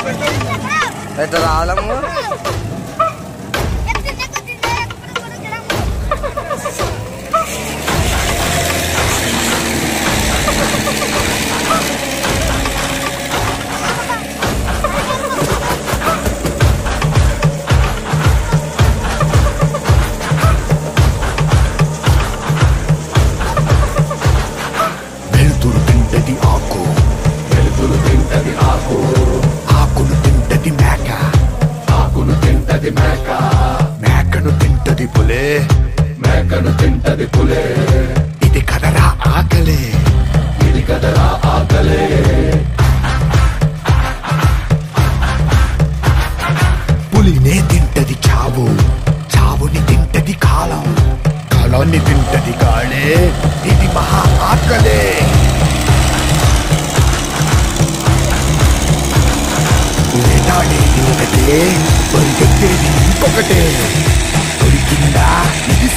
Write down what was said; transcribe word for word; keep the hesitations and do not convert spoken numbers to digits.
ఎట్లా రావడము వెలుతురు తింటది ఆకు వెలుతురు తింటది ఆకు ఆకును తింటది మేక ఆకును తింటది మేక మేకను తింటది పులే మేకను తింటది పులే ఇది కదరా ఆకలే ఇది కదరా ఆకలే పులినే తింటది చావు చావుని తింటది కాలం కాలాన్ని తింటది గాళే ఇది మహా ఆకలే వేటాడేది ఒకటే పరిగెత్తేది ఇంకొకటే దొరికిందా ఇది